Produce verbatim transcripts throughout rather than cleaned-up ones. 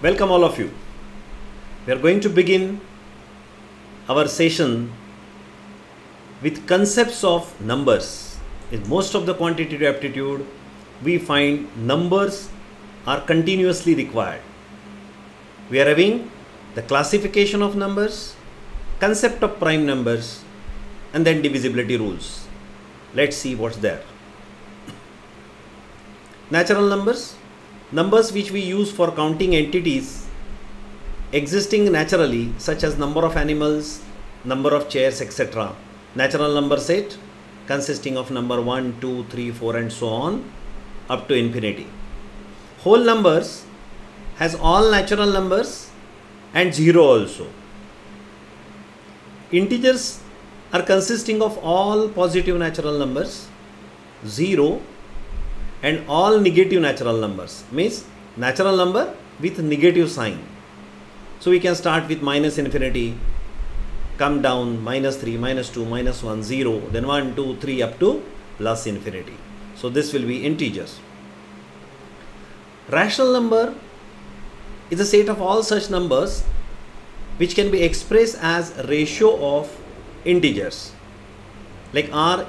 Welcome all of you. We are going to begin our session with concepts of numbers. In most of the quantitative aptitude, we find numbers are continuously required. We are having the classification of numbers, concept of prime numbers, and then divisibility rules. Let's see what's there. Natural numbers. Numbers which we use for counting entities existing naturally, such as number of animals, number of chairs, et cetera. Natural number set consisting of number one, two, three, four and so on up to infinity. Whole numbers has all natural numbers and zero also. Integers are consisting of all positive natural numbers, zero, and all negative natural numbers, means natural number with negative sign. So we can start with minus infinity, come down minus three, minus two, minus one, zero, then one, two, three up to plus infinity. So this will be integers. Rational number is a set of all such numbers which can be expressed as a ratio of integers. Like R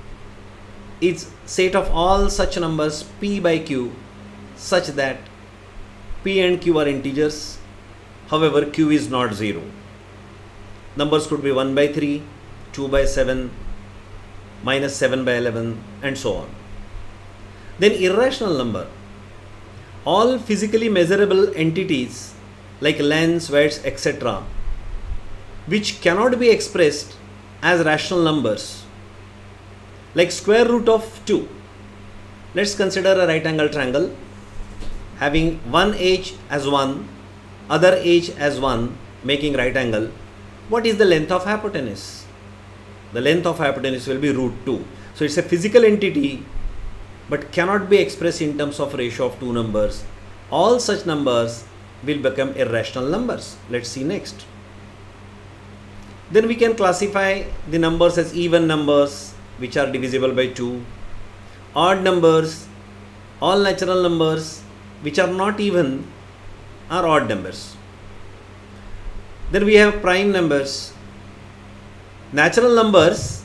is set of all such numbers P by Q such that P and Q are integers, however Q is not zero. Numbers could be one by three, two by seven, minus seven by eleven and so on. Then irrational number. All physically measurable entities like lengths, weights, et cetera which cannot be expressed as rational numbers, like square root of two. Let's consider a right angle triangle having one edge as one, other edge as one, making right angle. What is the length of hypotenuse? The length of hypotenuse will be root two. So it's a physical entity but cannot be expressed in terms of ratio of two numbers. All such numbers will become irrational numbers. Let's see next. Then we can classify the numbers as even numbers which are divisible by two, odd numbers, all natural numbers which are not even are odd numbers. Then we have prime numbers, natural numbers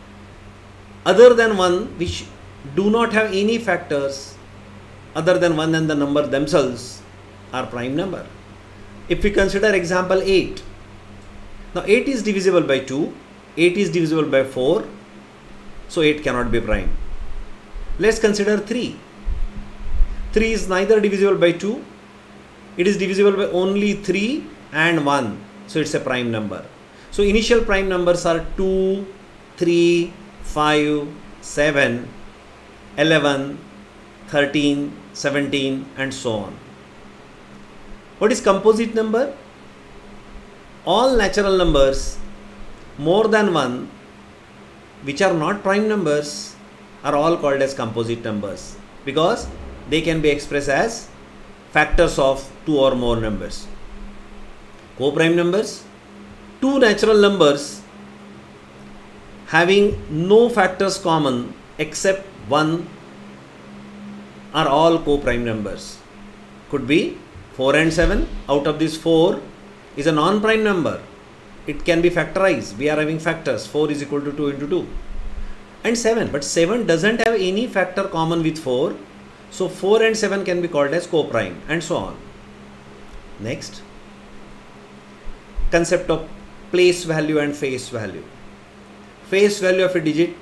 other than one which do not have any factors other than one and the number themselves are prime number. If we consider example eight, now eight is divisible by two, eight is divisible by four, so eight cannot be prime. Let's consider three. three is neither divisible by two, it is divisible by only three and one, so it's a prime number. So initial prime numbers are two, three, five, seven, eleven, thirteen, seventeen and so on. What is composite number? All natural numbers more than one which are not prime numbers are all called as composite numbers because they can be expressed as factors of two or more numbers. Co-prime numbers, two natural numbers having no factors common except one are all co-prime numbers. Could be four and seven. Out of this four is a non-prime number. It can be factorized. We are having factors. four is equal to two into two. And seven. But seven doesn't have any factor common with four. So four and seven can be called as co-prime and so on. Next. Concept of place value and face value. Face value of a digit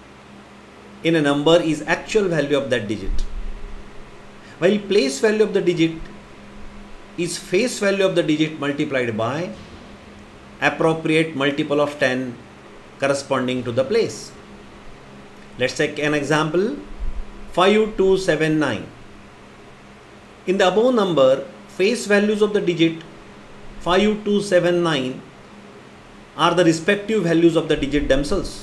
in a number is actual value of that digit, while place value of the digit is face value of the digit multiplied by appropriate multiple of ten corresponding to the place. Let's take an example, five two seven nine. In the above number, face values of the digit five two seven nine are the respective values of the digit themselves.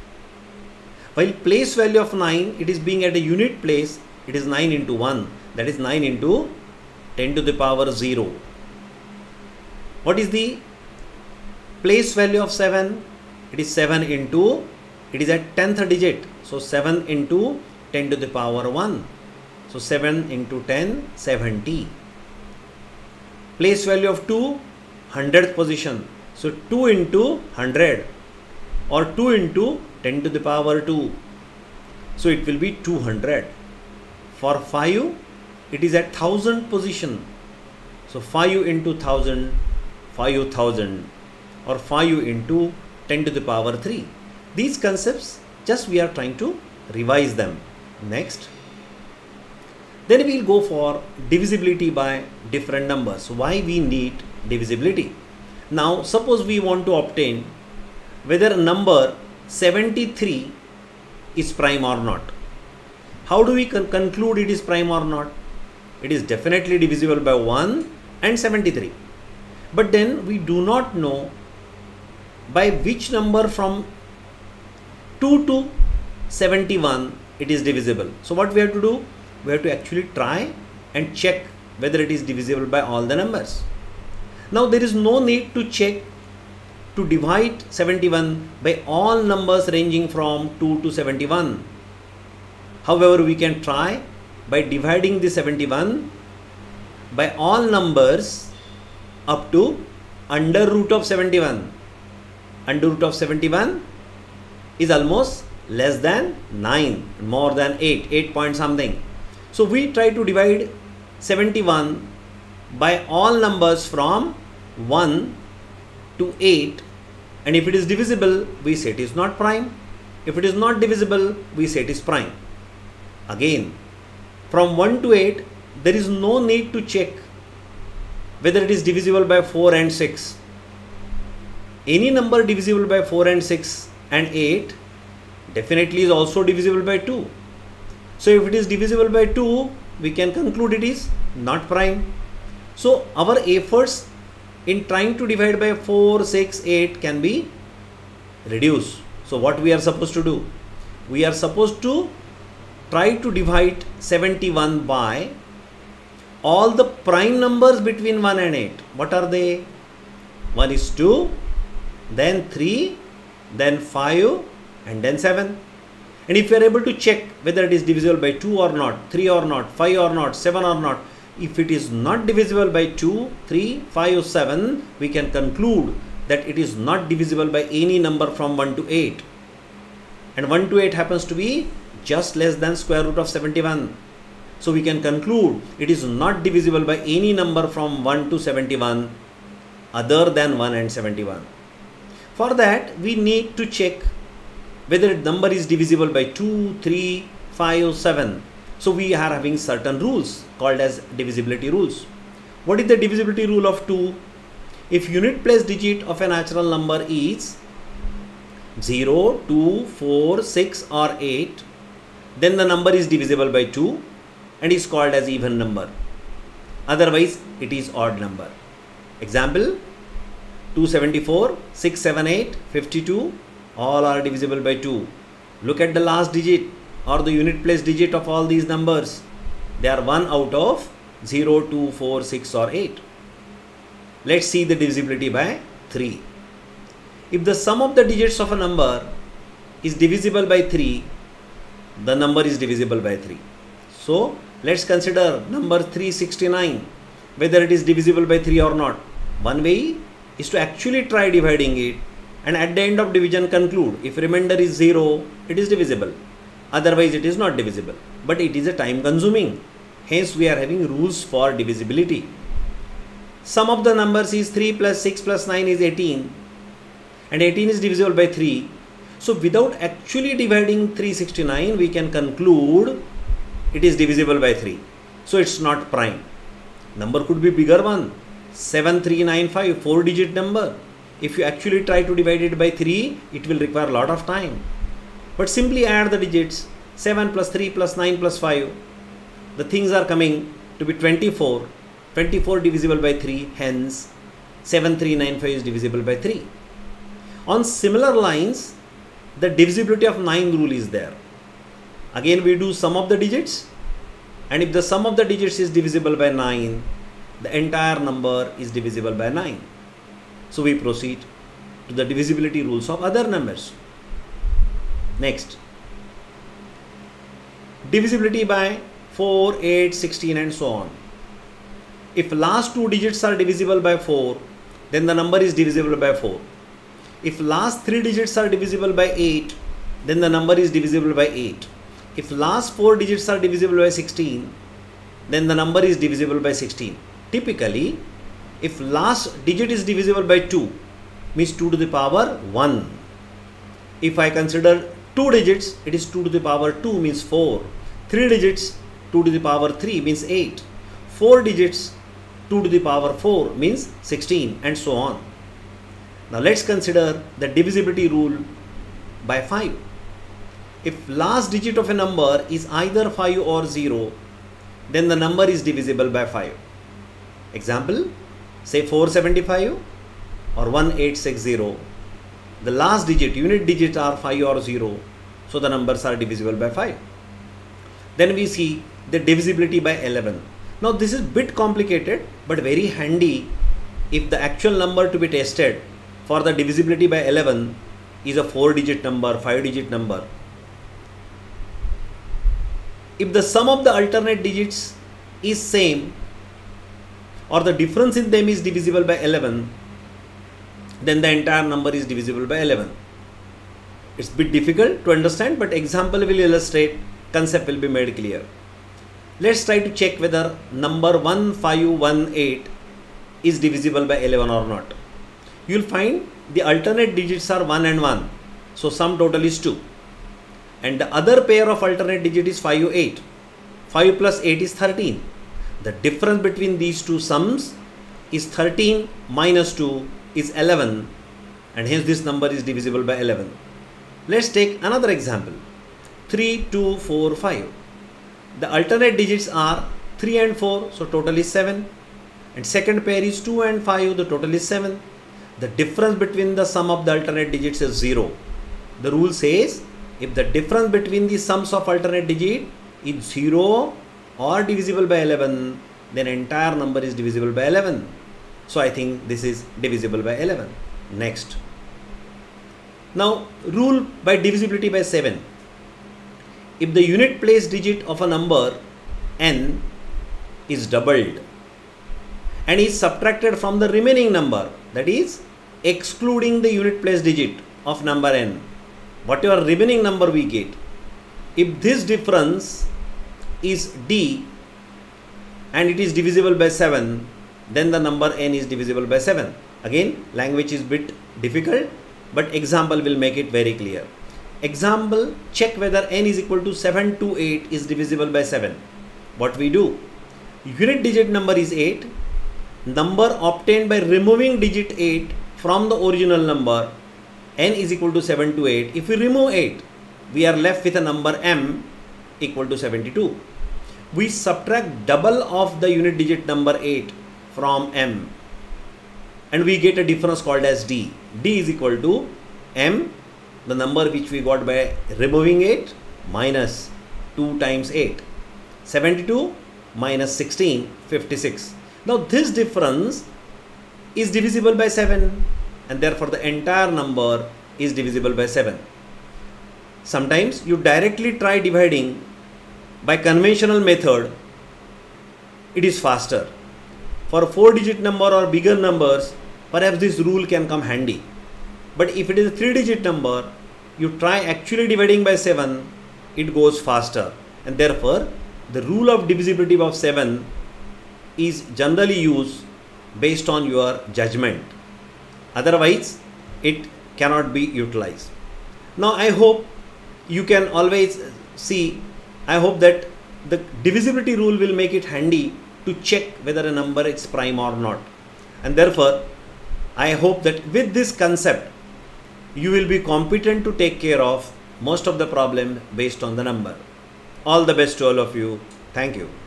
While place value of nine, it is being at a unit place, it is nine into one, that is nine into ten to the power zero. What is the place value of seven? It is seven into, it is at tenth digit, so seven into ten to the power one. So seven into ten, seventy. place value of two, hundredth position. So two into one hundred or two into ten to the power two. So it will be two hundred. For five, it is at thousand position. So five into one thousand, five thousand, or five into ten to the power three. These concepts, just we are trying to revise them. Next. Then we will go for divisibility by different numbers. Why we need divisibility? Now suppose we want to obtain whether a number seventy-three is prime or not. How do we con conclude it is prime or not? It is definitely divisible by one and seventy-three. But then we do not know by which number from two to seventy-one it is divisible. So what we have to do? We have to actually try and check whether it is divisible by all the numbers. Now there is no need to check to divide seventy-one by all numbers ranging from two to seventy-one. However, we can try by dividing the seventy-one by all numbers up to under root of seventy-one. Under root of seventy-one is almost less than nine, more than eight, eight point something. So we try to divide seventy-one by all numbers from one to eight, and if it is divisible, we say it is not prime. If it is not divisible, we say it is prime. Again, from one to eight, there is no need to check whether it is divisible by four and six. Any number divisible by four and six and eight definitely is also divisible by two. So if it is divisible by two, we can conclude it is not prime. So our efforts in trying to divide by four, six, eight can be reduced. So what we are supposed to do? We are supposed to try to divide seventy-one by all the prime numbers between one and eight. What are they? one is two, then three, then five, and then seven. And if you are able to check whether it is divisible by two or not, three or not, five or not, seven or not, if it is not divisible by two, three, five, seven, we can conclude that it is not divisible by any number from one to eight. And one to eight happens to be just less than square root of seventy-one. So we can conclude it is not divisible by any number from one to seventy-one other than one and seventy-one. For that, we need to check whether the number is divisible by two, three, five, seven. So we are having certain rules called as divisibility rules. What is the divisibility rule of two? If unit place digit of a natural number is zero, two, four, six or eight, then the number is divisible by two and is called as even number. Otherwise, it is odd number. Example, two seventy-four, six seventy-eight, fifty-two, all are divisible by two. Look at the last digit or the unit place digit of all these numbers. They are one out of zero, two, four, six or eight. Let's see the divisibility by three. If the sum of the digits of a number is divisible by three, the number is divisible by three. So let's consider number three sixty-nine, whether it is divisible by three or not. One way is to actually try dividing it and at the end of division conclude if remainder is zero, it is divisible. Otherwise it is not divisible, but it is a time consuming. Hence we are having rules for divisibility. Sum of the numbers is three plus six plus nine is eighteen and eighteen is divisible by three. So without actually dividing three sixty-nine, we can conclude it is divisible by three. So it's not prime. Number could be bigger one, seven three nine five, four digit number. If you actually try to divide it by three, it will require a lot of time. But simply add the digits, seven plus three plus nine plus five. The things are coming to be twenty-four. twenty-four divisible by three, hence seven three nine five is divisible by three. On similar lines, the divisibility of nine rule is there. Again we do sum of the digits, and if the sum of the digits is divisible by nine, the entire number is divisible by nine. So we proceed to the divisibility rules of other numbers. Next, divisibility by four, eight, sixteen and so on. If last two digits are divisible by four, then the number is divisible by four. If last three digits are divisible by eight, then the number is divisible by eight. If last four digits are divisible by sixteen, then the number is divisible by sixteen. Typically, if last digit is divisible by two, means two to the power one. If I consider two digits, it is two to the power two, means four. three digits, two to the power three, means eight. four digits, two to the power four, means sixteen, and so on. Now let's consider the divisibility rule by five. If last digit of a number is either five or zero, then the number is divisible by five. Example, say four seventy-five or one eight six zero. The last digit, unit digit are five or zero, so the numbers are divisible by five. Then we see the divisibility by eleven. Now this is bit complicated but very handy if the actual number to be tested for the divisibility by eleven is a four digit number, five digit number. If the sum of the alternate digits is same or the difference in them is divisible by eleven, then the entire number is divisible by eleven. It's a bit difficult to understand, but example will illustrate, concept will be made clear. Let's try to check whether number one five one eight is divisible by eleven or not. You'll find the alternate digits are one and one, so sum total is two. And the other pair of alternate digit is five eight. five plus eight is thirteen. The difference between these two sums is thirteen minus two is eleven, and hence this number is divisible by eleven. Let's take another example. three, two, four, five. The alternate digits are three and four, so total is seven. And second pair is two and five, the total is seven. The difference between the sum of the alternate digits is zero. The rule says if the difference between the sums of alternate digit is zero or divisible by eleven, then entire number is divisible by eleven. So I think this is divisible by eleven. Next. Now rule by divisibility by seven. If the unit place digit of a number n is doubled and is subtracted from the remaining number, that is excluding the unit place digit of number n, whatever remaining number we get, if this difference is d and it is divisible by seven, then the number n is divisible by seven. Again, language is bit difficult, but example will make it very clear. Example, check whether n is equal to seven to eight is divisible by seven. What we do? Unit digit number is eight. Number obtained by removing digit eight from the original number, n is equal to seven to eight. If we remove eight, we are left with a number m equal to seventy-two. We subtract double of the unit digit number eight from m and we get a difference called as d. d is equal to m, the number which we got by removing eight, minus two times eight. seventy-two minus sixteen, fifty-six. Now this difference is divisible by seven, and therefore the entire number is divisible by seven. Sometimes you directly try dividing by conventional method, it is faster. For four digit number or bigger numbers, perhaps this rule can come handy. But if it is a three digit number, you try actually dividing by seven, it goes faster. And therefore, the rule of divisibility of seven is generally used based on your judgment. Otherwise, it cannot be utilized. Now, I hope you can always see, I hope that the divisibility rule will make it handy to check whether a number is prime or not. And therefore, I hope that with this concept, you will be competent to take care of most of the problem based on the number. All the best to all of you. Thank you.